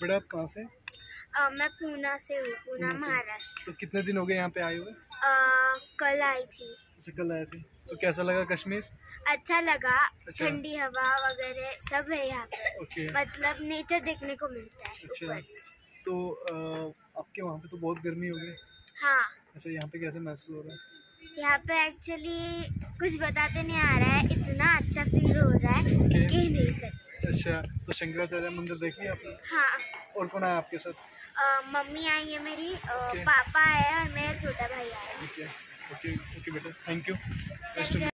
बेटा आप कहाँ से? मैं पूना से हूँ, पूना महाराष्ट्र। तो कितने दिन हो गए यहाँ पे आए हुए? कल आई थी। अच्छा, कल आए थे। तो कैसा लगा कश्मीर? अच्छा लगा। अच्छा। ठंडी हवा वगैरह सब है यहाँ पे। ओके। मतलब नेचर देखने को मिलता है अच्छा, ऊपर से। तो आपके वहाँ पे तो बहुत गर्मी हो गई। हाँ, अच्छा, यहाँ पे कैसे महसूस हो रहा है? यहाँ पे एक्चुअली कुछ बताते नहीं आ रहा है, इतना अच्छा फील हो रहा है कह नहीं सकते। अच्छा, तो शंकराचार्य मंदिर देखिए आपने? हाँ। और कौन आया आपके साथ? मम्मी आई है मेरी, पापा आया और मेरा छोटा भाई आया है। ओके ओके ओके बेटा, थैंक यू।